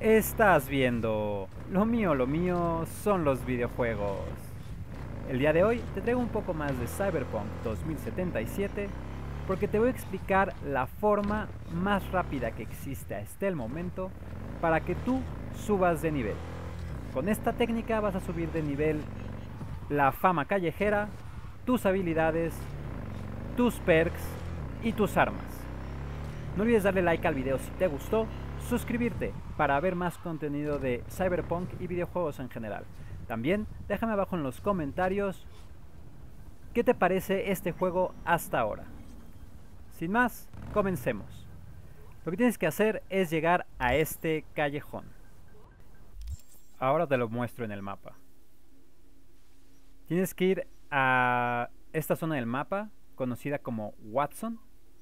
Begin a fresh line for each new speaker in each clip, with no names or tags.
Estás viendo lo mío son los videojuegos. El día de hoy te traigo un poco más de Cyberpunk 2077 porque te voy a explicar la forma más rápida que existe hasta el momento para que tú subas de nivel. Con esta técnica vas a subir de nivel la fama callejera, tus habilidades, tus perks y tus armas. No olvides darle like al video si te gustó, suscribirte para ver más contenido de Cyberpunk y videojuegos en general. También déjame abajo en los comentarios qué te parece este juego hasta ahora. Sin más, comencemos. Lo que tienes que hacer es llegar a este callejón. Ahora te lo muestro en el mapa. Tienes que ir a esta zona del mapa conocida como Watson.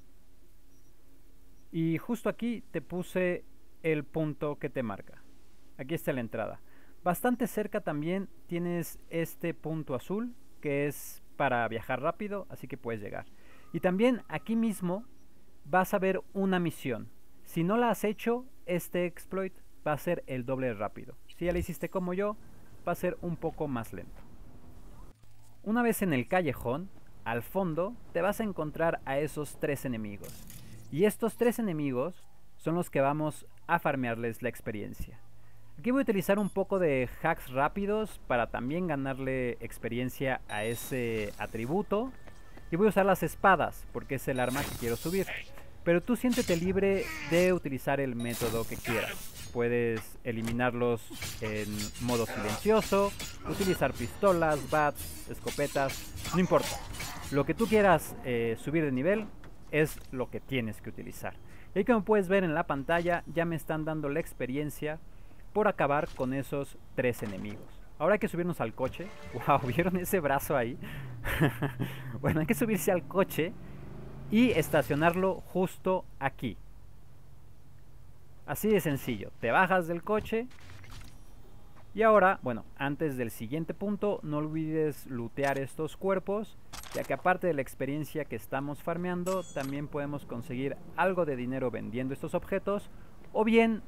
Y justo aquí te puse el punto que te marca. Aquí está la entrada. Bastante cerca también tienes este punto azul que es para viajar rápido, así que puedes llegar. Y también aquí mismo vas a ver una misión. Si no la has hecho, este exploit va a ser el doble de rápido. Si ya la hiciste como yo, va a ser un poco más lento. Una vez en el callejón, al fondo te vas a encontrar a esos tres enemigos. Y estos tres enemigos son los que vamos a farmearles la experiencia. Aquí voy a utilizar un poco de hacks rápidos para también ganarle experiencia a ese atributo. Y voy a usar las espadas porque es el arma que quiero subir. Pero tú siéntete libre de utilizar el método que quieras. Puedes eliminarlos en modo silencioso, utilizar pistolas, bats, escopetas, no importa. Lo que tú quieras subir de nivel es lo que tienes que utilizar. Y ahí, como puedes ver en la pantalla, ya me están dando la experiencia por acabar con esos tres enemigos. Ahora hay que subirnos al coche. Wow, ¿vieron ese brazo ahí? Bueno, hay que subirse al coche y estacionarlo justo aquí. Así de sencillo. Te bajas del coche. Y ahora, bueno, antes del siguiente punto, no olvides lootear estos cuerpos, ya que aparte de la experiencia que estamos farmeando, también podemos conseguir algo de dinero vendiendo estos objetos, o bien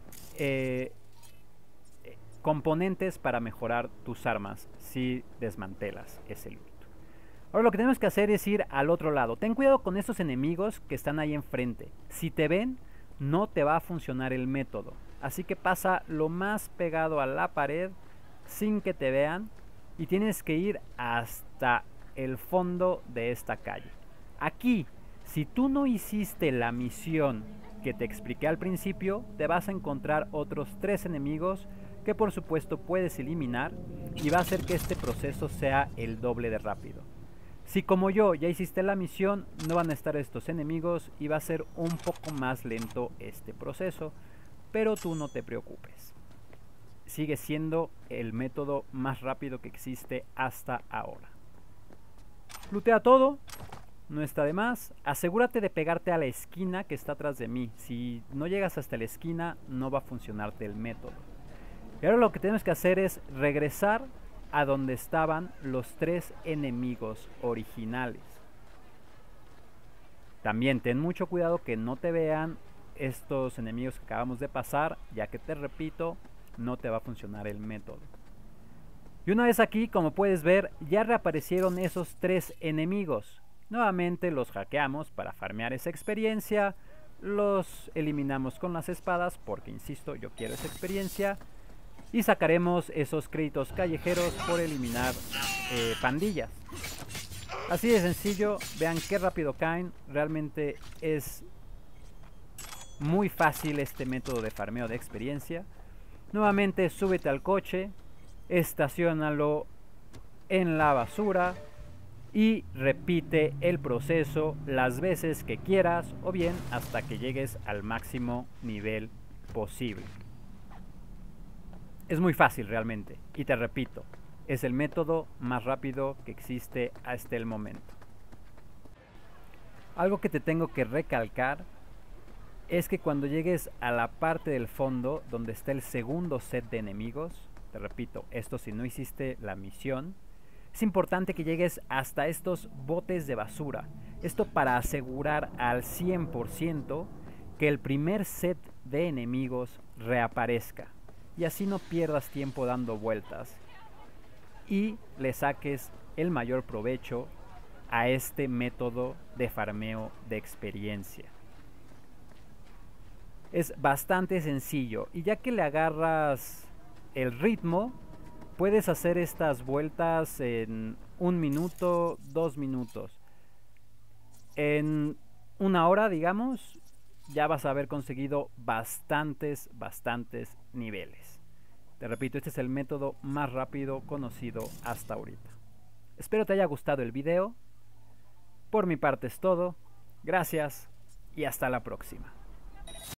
componentes para mejorar tus armas si desmantelas ese loot. Ahora lo que tenemos que hacer es ir al otro lado. Ten cuidado con estos enemigos que están ahí enfrente. Si te ven, no te va a funcionar el método. Así que pasa lo más pegado a la pared sin que te vean y tienes que ir hasta el fondo de esta calle. Aquí, si tú no hiciste la misión que te expliqué al principio, te vas a encontrar otros tres enemigos que por supuesto puedes eliminar y va a hacer que este proceso sea el doble de rápido. Si como yo ya hiciste la misión, no van a estar estos enemigos y va a ser un poco más lento este proceso, pero tú no te preocupes. Sigue siendo el método más rápido que existe hasta ahora. Lootea todo, no está de más. Asegúrate de pegarte a la esquina que está atrás de mí. Si no llegas hasta la esquina, no va a funcionarte el método. Y ahora lo que tenemos que hacer es regresar a donde estaban los tres enemigos originales. También ten mucho cuidado que no te vean estos enemigos que acabamos de pasar, ya que te repito, no te va a funcionar el método. Y una vez aquí, como puedes ver, ya reaparecieron esos tres enemigos. Nuevamente los hackeamos para farmear esa experiencia, los eliminamos con las espadas porque, insisto, yo quiero esa experiencia. Y sacaremos esos créditos callejeros por eliminar pandillas. Así de sencillo, vean qué rápido caen. Realmente es muy fácil este método de farmeo de experiencia. Nuevamente súbete al coche, estaciónalo en la basura y repite el proceso las veces que quieras o bien hasta que llegues al máximo nivel posible. Es muy fácil realmente, y te repito, es el método más rápido que existe hasta el momento. Algo que te tengo que recalcar es que cuando llegues a la parte del fondo donde está el segundo set de enemigos, te repito, esto si no hiciste la misión, es importante que llegues hasta estos botes de basura. Esto para asegurar al 100% que el primer set de enemigos reaparezca. y así no pierdas tiempo dando vueltas y le saques el mayor provecho a este método de farmeo de experiencia. Es bastante sencillo y ya que le agarras el ritmo, puedes hacer estas vueltas en 1 minuto, 2 minutos. En 1 hora, digamos, ya vas a haber conseguido bastantes niveles. Te repito, este es el método más rápido conocido hasta ahorita. Espero te haya gustado el video. Por mi parte es todo. Gracias y hasta la próxima.